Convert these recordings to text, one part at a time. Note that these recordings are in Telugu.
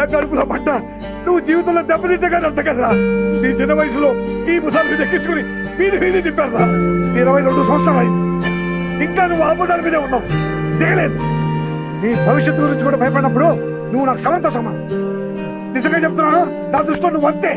నా కడుపులో పడ్డ నువ్వు జీవితంలో దెబ్బతింటగానే అర్థం కదరా. నీ చిన్న వయసులో ఈ ముసాల మీద ఎక్కించుకుని వీధి తిప్పారా. 22 సంవత్సరాలు అయింది, ఇంకా నువ్వు ఆ ముసాల మీదే ఉన్నావు, దిగలేదు. నీ భవిష్యత్తు గురించి కూడా భయపడినప్పుడు నువ్వు నాకు సమంతో సమానం. నిజంగా చెప్తున్నాను, నా దృష్టిలో నువ్వు అంతే.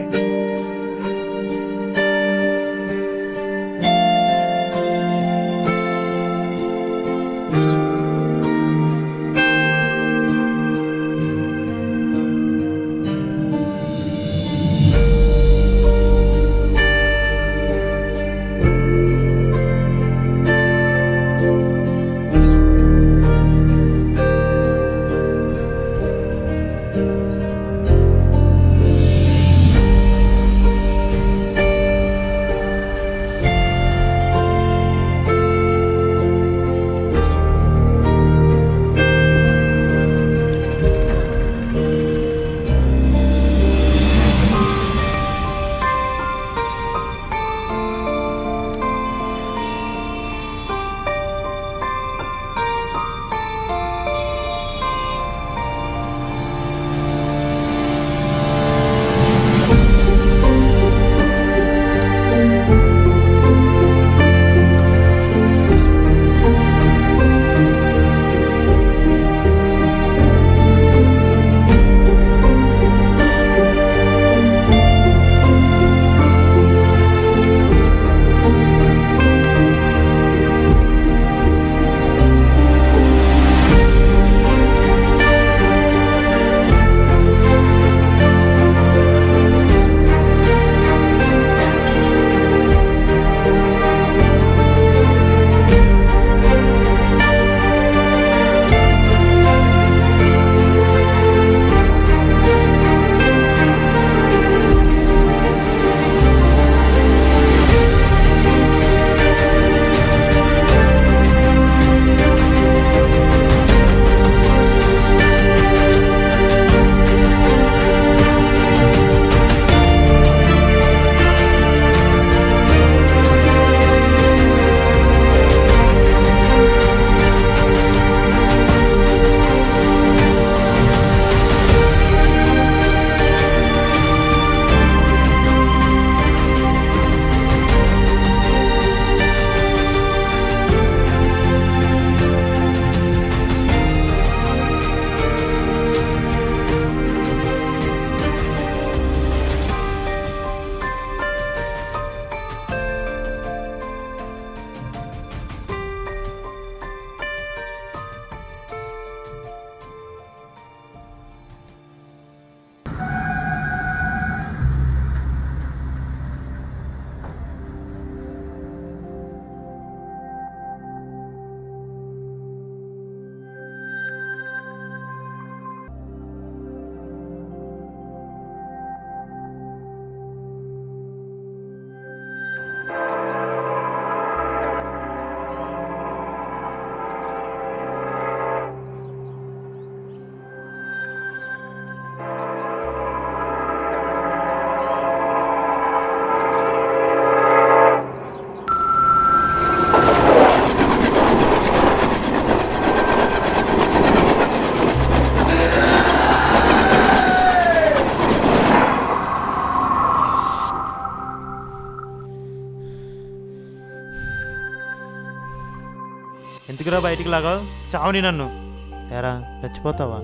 ఎందుకురా బయటికి లాగా చావుని నన్ను. ఎరా చచ్చిపోతావా?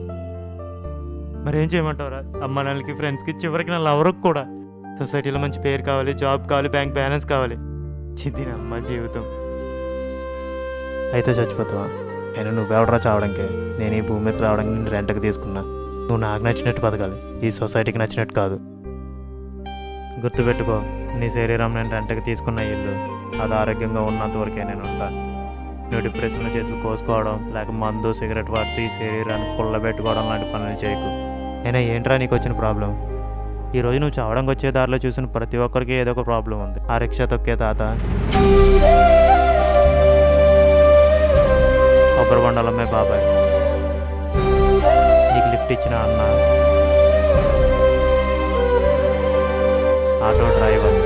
మరేం చేయమంటావురా? అమ్మ నాన్నలకి, ఫ్రెండ్స్కి, చివరికి నా లవర్కి కూడా. సొసైటీలో మంచి పేరు కావాలి, జాబ్ కావాలి, బ్యాంక్ బ్యాలెన్స్ కావాలి. చిద్దిన అమ్మ జీవితం. అయితే చచ్చిపోతావా? అయినా నువ్వెవడరా చావడానికి? నేను ఈ భూమి మీద రావడానికి నేను రెంట్కి తీసుకున్నా. నువ్వు నాకు నచ్చినట్టు బతకాలి, ఈ సొసైటీకి నచ్చినట్టు కాదు. గుర్తుపెట్టుకో, నీ శరీరం నేను రెంట్కి తీసుకున్న ఇల్లు. అది ఆరోగ్యంగా ఉన్నంత వరకే నేను ఉంటాను. నువ్వు డిప్రెషన్లో చేతులు కోసుకోవడం, లేక మందు సిగరెట్ వాడుతూ ఈ శరీరాన్ని కుళ్ళబెట్టుకోవడం లాంటి పనులు చేయకు. అయినా ఏంట్రా నీకు వచ్చిన ప్రాబ్లం? ఈరోజు నువ్వు చావడానికి వచ్చే దారిలో చూసిన ప్రతి ఒక్కరికి ఏదో ఒక ప్రాబ్లం ఉంది. ఆ రిక్షా తొక్కే తాత, కొబ్బరి బండాలమ్మే బాబాయ్, నీకు లిఫ్ట్ ఇచ్చిన అన్న, ఆటో డ్రైవర్,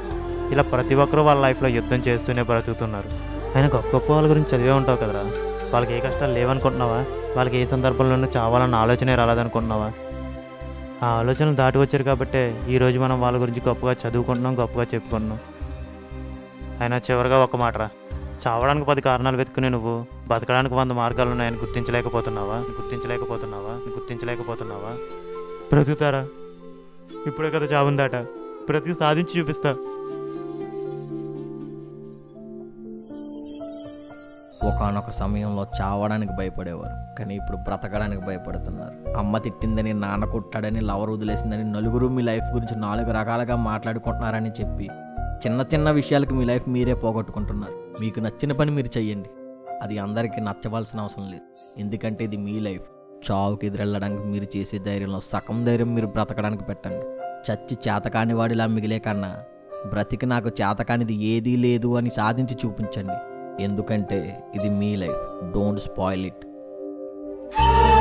ఇలా ప్రతి ఒక్కరూ వాళ్ళ లైఫ్లో యుద్ధం చేస్తూనే బ్రతుకుతున్నారు. ఆయన గొప్ప గొప్ప వాళ్ళ గురించి చదివే ఉంటావు కదరా. వాళ్ళకి ఏ కష్టాలు లేవనుకుంటున్నావా? వాళ్ళకి ఏ సందర్భంలోనూ చావాలన్న ఆలోచనే రాలేదనుకుంటున్నావా? ఆ ఆలోచనలు దాటి వచ్చారు కాబట్టే ఈరోజు మనం వాళ్ళ గురించి గొప్పగా చదువుకుంటున్నాం, గొప్పగా చెప్పుకుంటున్నాం. అయినా చివరిగా ఒక మాటరా, చావడానికి 10 కారణాలు వెతుకునే నువ్వు బతకడానికి 100 మార్గాలు ఉన్నాయని గుర్తించలేకపోతున్నావా? బ్రతుకుతారా? ఇప్పుడే కదా చావుందాట, బ్రతికి సాధించి చూపిస్తా. ఒకానొక సమయంలో చావడానికి భయపడేవారు, కానీ ఇప్పుడు బ్రతకడానికి భయపడుతున్నారు. అమ్మ తిట్టిందని, నాన్న కొట్టాడని, లవర్ వదిలేసిందని, నలుగురు మీ లైఫ్ గురించి 4 రకాలుగా మాట్లాడుకుంటున్నారని చెప్పి చిన్న చిన్న విషయాలకు మీ లైఫ్ మీరే పోగొట్టుకుంటున్నారు. మీకు నచ్చిన పని మీరు చెయ్యండి, అది అందరికీ నచ్చవలసిన అవసరం లేదు. ఎందుకంటే ఇది మీ లైఫ్. చావుకి ఎదురెళ్ళడానికి మీరు చేసే ధైర్యంలో సగం ధైర్యం మీరు బ్రతకడానికి పెట్టండి. చచ్చి చేతకాని వాడిలా మిగిలే కన్నా బ్రతికి నాకు చేతకానిది ఏదీ లేదు అని సాధించి చూపించండి. ఎందుకంటే ఇది మీ లైఫ్. Don't spoil it.